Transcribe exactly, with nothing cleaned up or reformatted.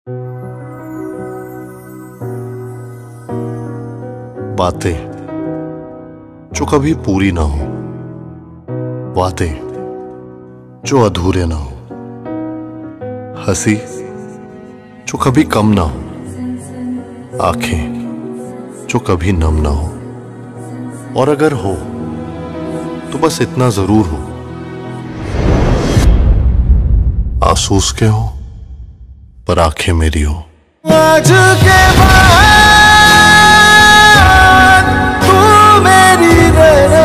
बातें जो कभी पूरी ना हो, वादे जो अधूरे ना हो, हंसी जो कभी कम ना हो, आंखें जो कभी नम ना हो, और अगर हो तो बस इतना जरूर हो, आंसू उसके हो पर आंखें मेरी हो। आज के बाद तू मेरी रहे